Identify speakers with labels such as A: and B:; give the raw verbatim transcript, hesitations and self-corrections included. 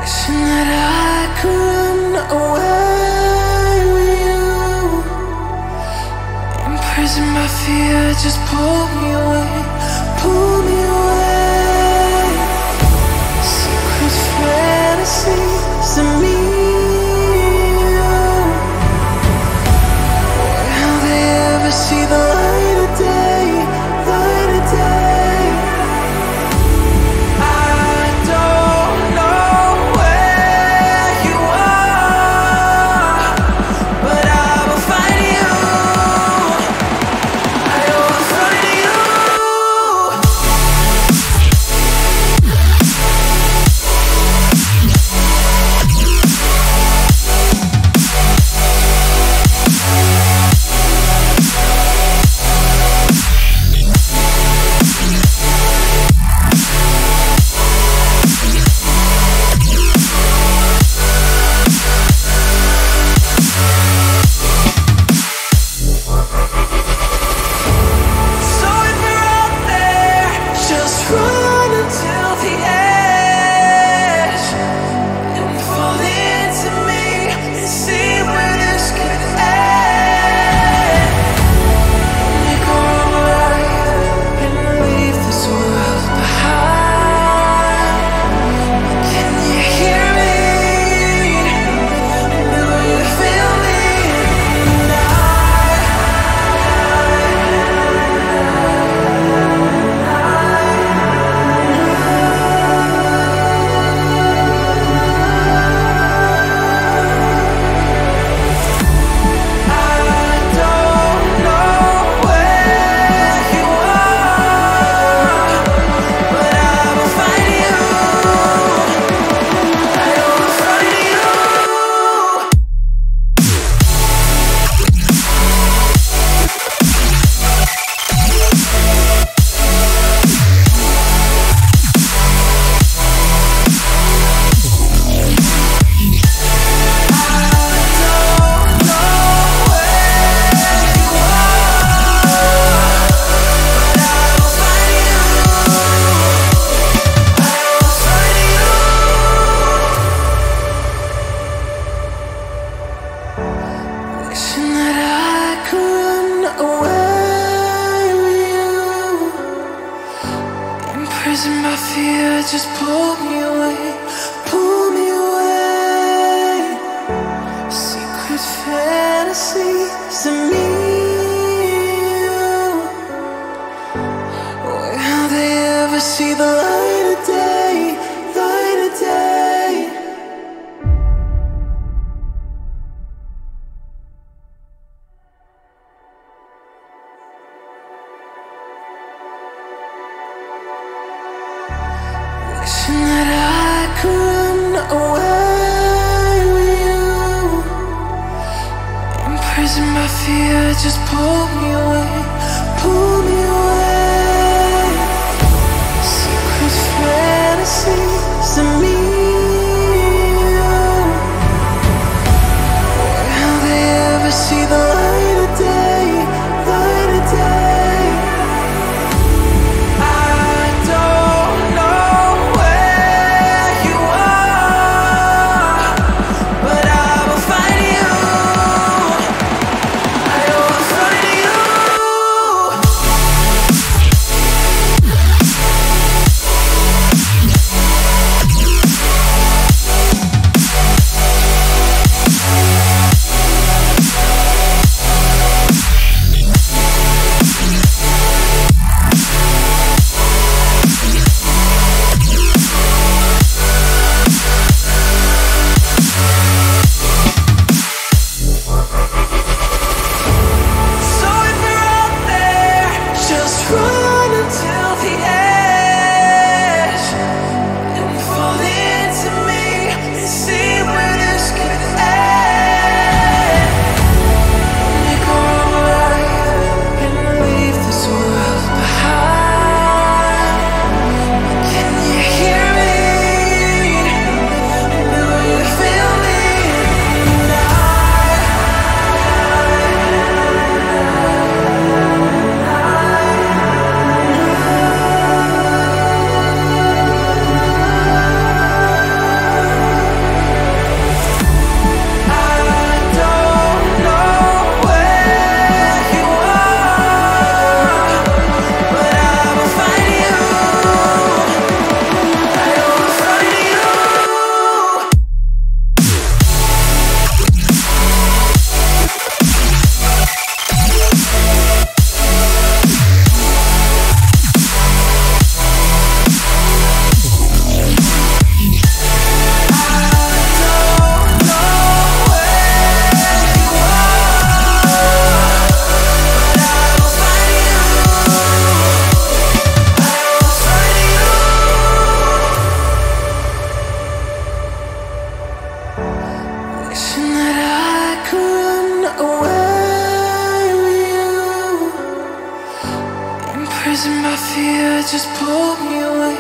A: Wishing that I could run away with you. Imprison my fear, just pull me away, pull me away. Secret fantasies of me. Will they ever see the light of day, light of day? Wishing that I could run away with you. Imprison my fear, just pull me away, pull me away. Secret fantasies of me. Will they ever see the light of day, light of day? Wishing that I could run away with you. Imprison my fear, just pull me away, pull me away. Secret fantasies of me. Will they ever see the light of day, light of day? prison by fear just pulled me away.